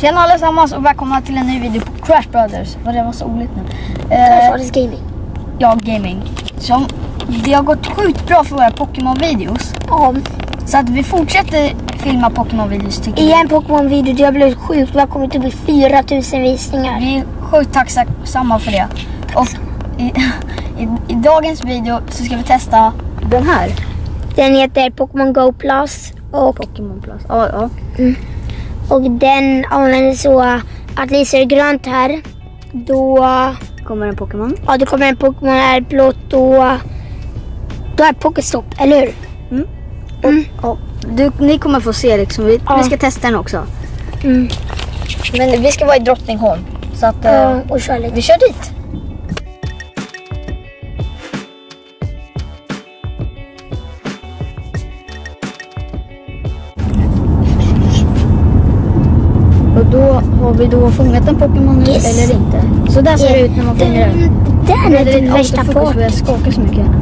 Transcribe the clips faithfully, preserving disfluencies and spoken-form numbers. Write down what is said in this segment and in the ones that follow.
Tjena allesammans och välkomna till en ny video på Crash Brothers. Vad det var så roligt nu. Crash Brothers Gaming. Ja, gaming. Som, det har gått sjukt bra för våra Pokémon-videos. Ja. Så att vi fortsätter filma Pokémon-videos tycker I en Pokémon-video, det har blivit sjukt. Det har kommit att bli fyra tusen visningar. Vi är sjukt tacksamma för det. Och i, i, i dagens video så ska vi testa den här. Den heter Pokémon Go Plus. Och, Pokémon Plus. Ja, ja. Mm. Och den använder så att lyser det grönt här. Då kommer en Pokémon. Ja, det kommer en Pokémon här blått. Då, då är Pokéstopp, eller hur? Mm. Mm. Och, du, ni kommer få se liksom. Vi, ja. vi ska testa den också. Mm. Men vi ska vara i Drottningholm. Så att ja, och kör lite. Vi kör dit. Och då har vi då fångat en Pokémon yes. eller inte. Så där ser yeah. det ut när man fångar den. Den är den värsta på. Jag skakar så mycket.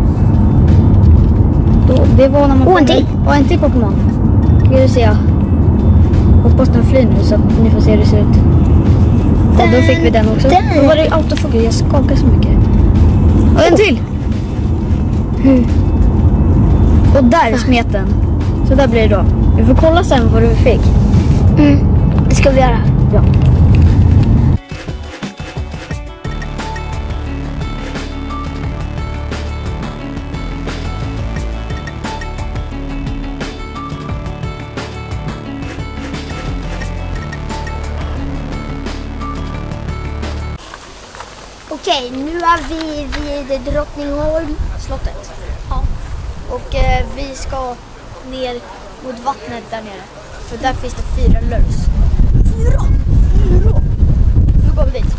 Då, det var när man oh, en till. Och en till Pokémon. Ska du se. Hoppas den flyr nu så att ni får se hur det ser ut. Den, och då fick vi den också. Den. Då var det autofokus. Jag skakar så mycket. Och en till. Mm. Och där smet den. Så där blir det då. Vi får kolla sen vad du fick. Mm. Det ska vi göra. Ja. Okej, nu är vi vid Drottningholm slottet. Ja. Och eh, vi ska ner mot vattnet där nere. För där finns det fyra lurs. Fyra! Fyra! Nu går vi dit.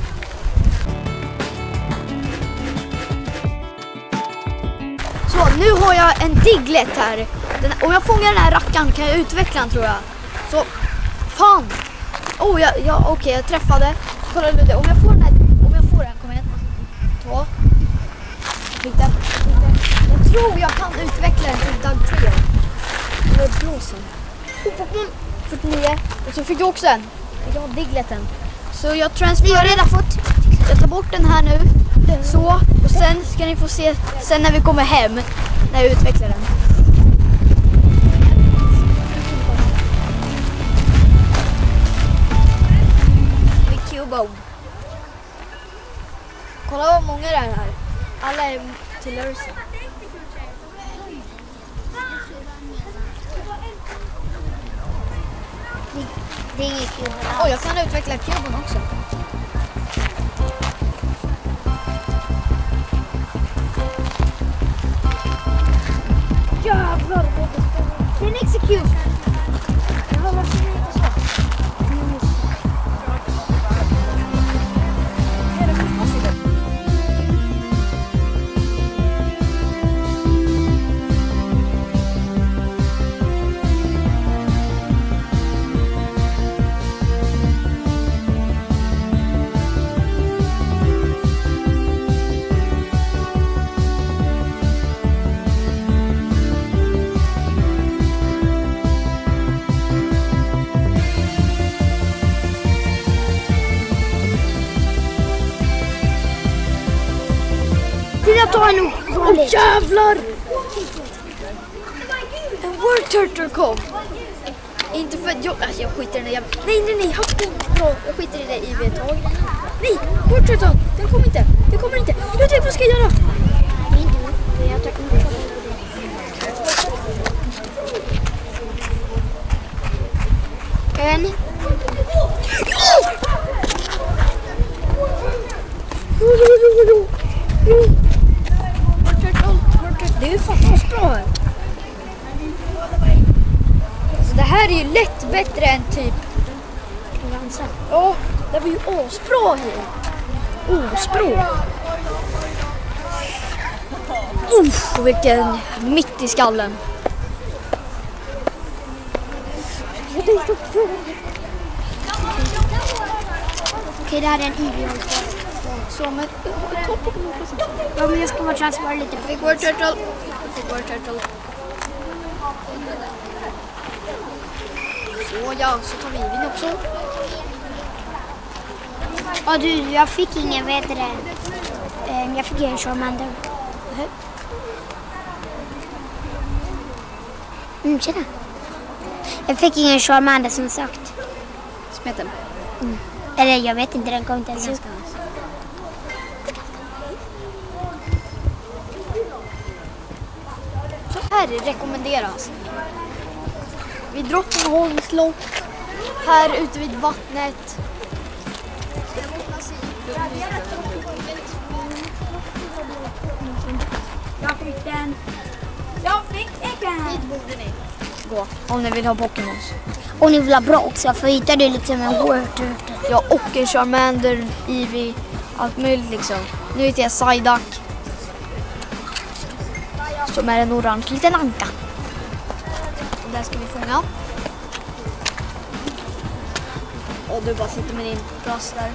Så, nu har jag en Diglett här. Den, om jag fångar den här rackaren kan jag utveckla den tror jag. Så, fan! Oh, ja, ja, okej, okay, jag träffade. Kolla Ludde, om jag får den här, om jag får den, kom igen. Två. Fick den. Fick den. Jag tror jag kan utveckla den till Dugtrio. Eller blåsen. Oh, Pokémon fyrtionio. Och så fick du också en. Jag har Digletten. Så jag transfererar. Jag har redan fått. Jag tar bort den här nu. Så. Och sen ska ni få se. Sen när vi kommer hem. När jag utvecklar den. Med Cubone. Kolla vad många det är här. Alla är till Ursa. Det är inget kul. Åh, oh, jag kan utveckla kuben också. Jävlar, det är en execute. Ja, varför är det inte så? Jag tar en Åh oh, jävlar! En Word Turtle kom. Inte för att jag... Alltså, jag skiter i den jävla... Nej, nej, nej. Hatten. Bra. Jag skiter i det i vid ett tag. Nej, Word Turtle. Den kommer inte. Den kommer inte. Jag vet vad ska jag göra? Nej, du. Jag tar kontroll på det. En. Det är ju faktiskt bra här. Så det här är ju lätt bättre än typ... Ja, det var ju asbra här. Asbra. Uff, vilken mitt i skallen. Okej, det här är en ideal. Så, men topp. Ja, men jag ska bara transferera lite. Fick Word Turtle. Fick Word Turtle. Så ja, så tar vi in också. Ja du, jag fick ingen, vad heter det? Um, jag fick en Charmander. Mm, tjena. Jag fick ingen Charmander som sagt. Smeten. Mm. Eller jag vet inte, den kom inte ens ut. Så här rekommenderas. Vid Drottningholms slott. Här ute vid vattnet. Jag fick den. Jag fick den. Dit borde ni gå om ni vill ha Pokémons. Och ni vill ha bra också, för hittar du lite med Word. Ja, och en Charmander, Eevee, allt möjligt liksom. Nu heter jag Psyduck. Som är en orange liten anka. Och där ska vi fånga. Och du bara sitter med din plats där.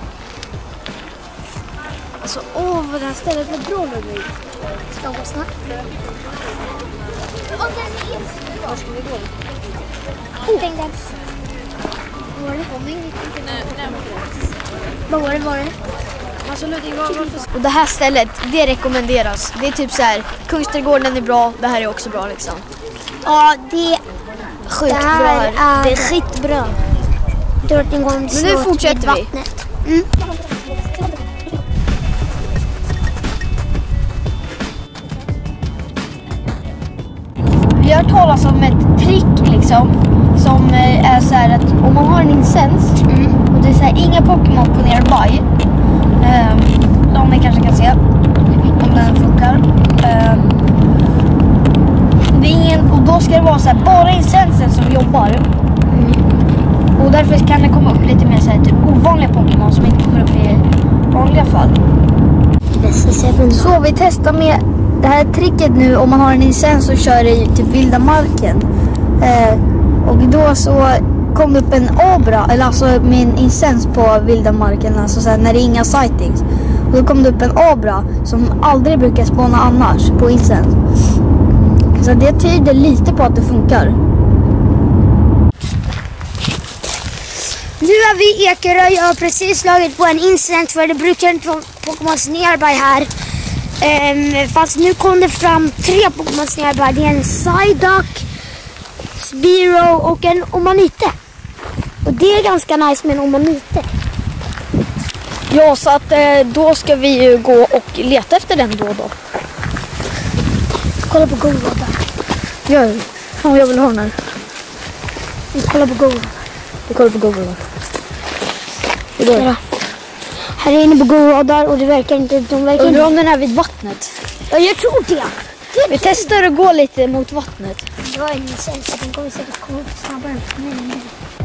Alltså, åh vad det här stället var bra Ludvig. Ska gå snabbt. Var ska vi gå? Oh. Tänk den. Vad var det? Vad var det? Vad var det? Alltså, Ludvig, vad, vad och det här stället, det rekommenderas. Det är typ så här, Kungsträdgården är bra, det här är också bra liksom. Ja, det Sjukt det bra här här. är Det är skitbra. Drottningholms Men nu slott fortsätter vid vi. vattnet. Mm. Vi har hört talas om ett trick liksom, som är så här att om man har en incens Mm. och det är så här, inga Pokémon på nearby, um, om ni kanske kan se om den funkar. Um, det är ingen, och då ska det vara så här, bara incensen som jobbar. Mm. Och därför kan det komma upp lite mer så här, typ ovanliga Pokémon som inte kommer upp i vanliga fall. Så vi testar med det här tricket nu om man har en incens och kör i typ vilda marken. Eh, och då så kom det upp en abra, eller alltså min incens på vilda marken, alltså så här, när det är inga sightings. Och då kom det upp en abra som aldrig brukar spåna annars på incens. Så det tyder lite på att det funkar. Nu är vi i Ekerö. Jag har precis slagit på en incens, för det brukar inte vara Pokémons nearby här. Um, fast nu kom det fram tre Pokémons nearby. Det är en Psyduck, Spearow och en Omanite. Och det är ganska nice med en Omanite. Ja, så att eh, då ska vi ju gå och leta efter den då då. Kolla på Go-Roda. Gör vi. Fan, jag vill ha den här. Kolla på Go-Roda. Vi kollar på Google. Vi går. Ja. Här är inne på Go-Roda och det verkar inte... De verkar Undrar inte... om den är vid vattnet. Ja, jag tror det. Vi testar att gå lite mot vattnet. Det var en incens, så den kommer säkert komma upp snabbare. Nej, nej.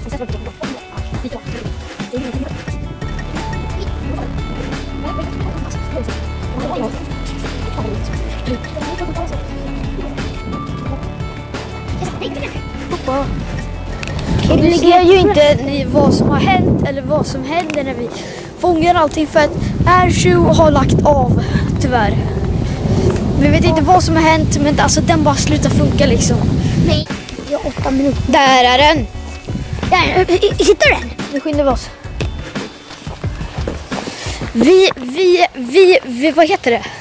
Vi ser ju inte ni vad som har hänt eller vad som händer när vi fångar allting, för att Airshow har lagt av, tyvärr. Vi vet inte vad som har hänt, men alltså den bara slutar funka liksom. Nej, det är åtta minuter. Där är den! Där, hittar du den? Nu skyndar vi oss. Vi, vi, vi, vi, vad heter det?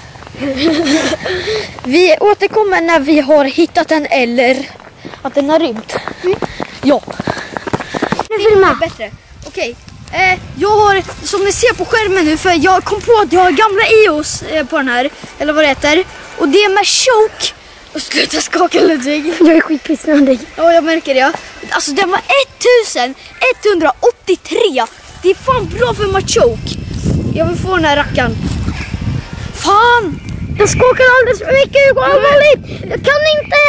Vi återkommer när vi har hittat den eller att den har rymt. Mm. Ja. Nu filma. Bättre. Okej. Eh, jag har, som ni ser på skärmen nu, för jag kom på att jag har gamla E O S eh, på den här, eller vad det heter. Och det är med choke. Och sluta skaka, Ludvig. Jag är skitpissnödig. Ja, jag märker det. Alltså den var tusen etthundraåttiotre. Det är fan bra för Machoke. Jag vill få den här rackaren. Fan! Jag skakar alldeles för mycket. Det går allvarligt. Jag kan inte.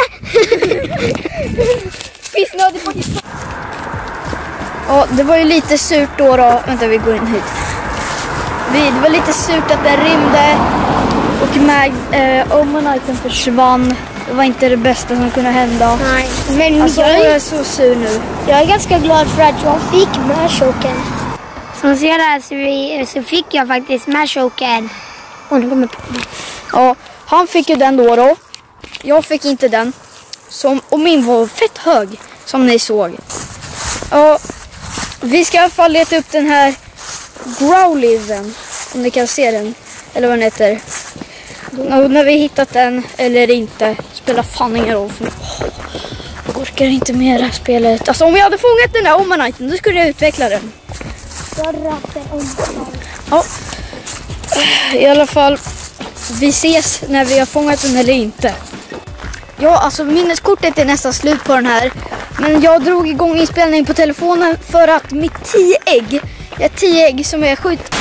Pissnödig faktiskt. Ja, det var ju lite surt då då. Vänta, vi går in hit. Vi, det var lite surt att den rymde. Och Mag, eh, Omaniten försvann. Det var inte det bästa som kunde hända. Nej, men Alltså, jag, jag är, är så sur nu. jag är ganska glad för att jag fick Mashoken. Som ser här så, vi, så fick jag faktiskt Mashoken. Och nu kommer på mig. Ja, han fick ju den då då. Jag fick inte den. Som, och min var fett hög, som ni såg. Ja, vi ska i alla fall leta upp den här Growlithe, om ni kan se den. Eller vad den heter. Och när vi hittat den eller inte spelar fan ingen roll för mig. Oh, jag orkar inte med det här spelet. Alltså om vi hade fångat den där Omaniten, då skulle jag utveckla den. Ja. I alla fall, vi ses när vi har fångat den eller inte. Ja, alltså minneskortet är nästan slut på den här. Men jag drog igång inspelning på telefonen för att mitt tio ägg, jag har tio ägg som är skjut.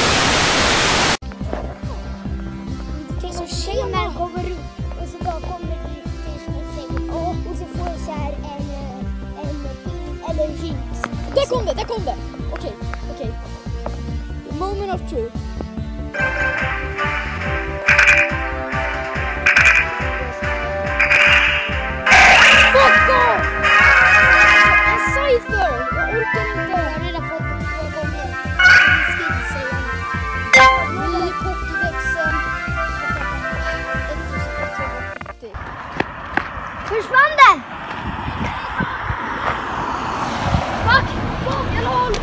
Det är som tjejerna kommer upp och så bara kommer det till som en säng. Och så får jag så här en, en pin eller en jeans. Där kom det, där kom det. Okej, okej. Moment of truth. Fuck off! En cypher! Jag orkar inte. Jag har redan fått två gånger. Jag ska inte säga något. Ny Pokédexen. ettusen etthundraåttio. Försvann den? Fuck! Fuck, lol!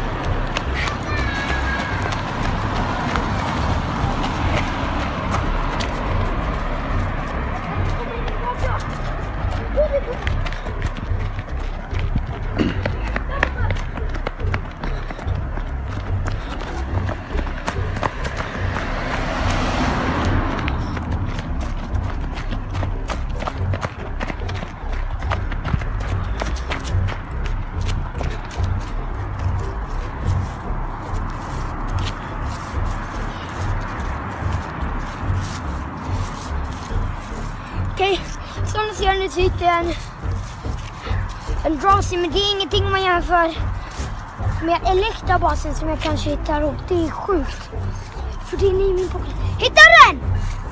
Okej, som ni ser nu så hittar jag en, en Drowsy, men det är ingenting man jämför med Elektrabasen som jag kanske hittar och det är sjukt. För det är i min pocket. Hittar den!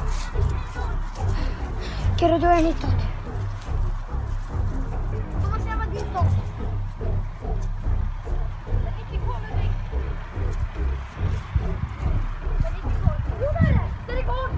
Okej, då har jag den hittat. Får man se vad det står? Jo, där är det! Där är kvar!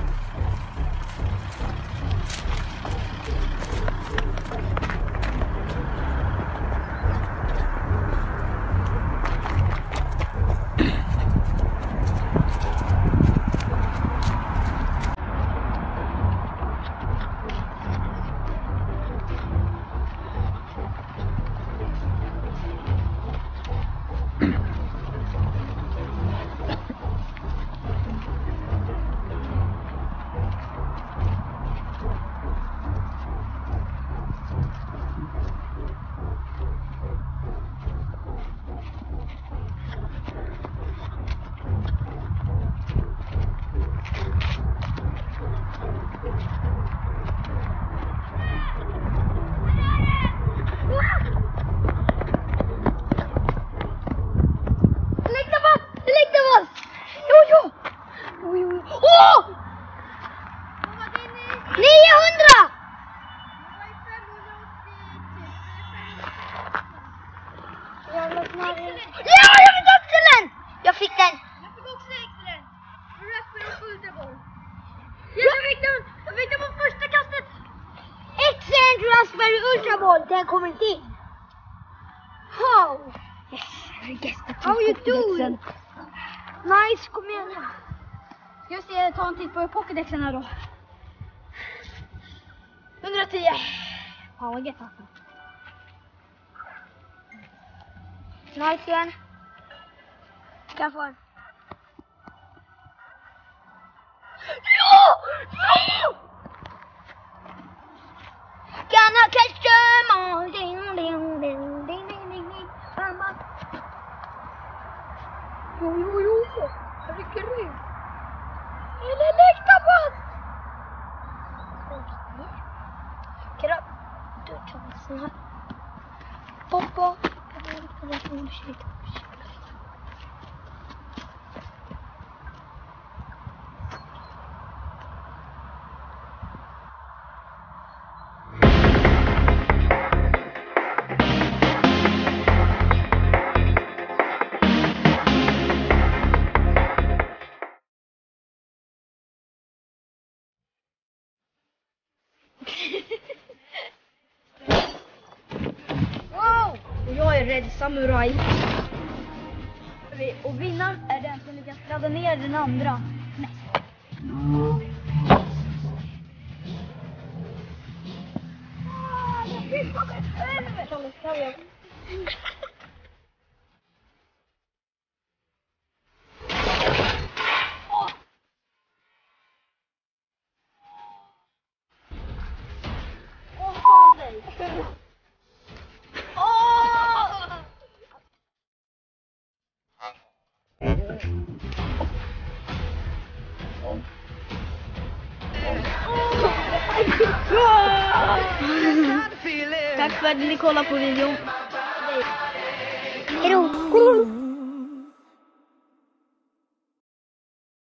Ja, jag fick också den! Jag fick den! Jag fick också excellent. Raspberry och Ultraboll. Jag fick den! Jag fick den på första kastet! Excellent Raspberry Ultraboll! Den kommer inte in. How? Yes, I guess that's How you doing? Nice, kom igen. Ska vi se, ta en titt på Pokédexen här då. hundratio. Fan vad gett alltså. Nice igen. Kan jag få en? Ja! Ja! Gonna catch them all. Ding, ding, ding, ding, ding, ding. Mamma. Jo, jo, jo. Jag rycker rygg. En Elektabas! Okej då. Då tar vi snabbt. Poppa. Wow! Och jag är rädd samurai. vi. Och vinnaren är den som lyckas ladda ner den andra. Nej. Ah, jag fick på mig själv. Tack för att ni kollade på videon. Hej då!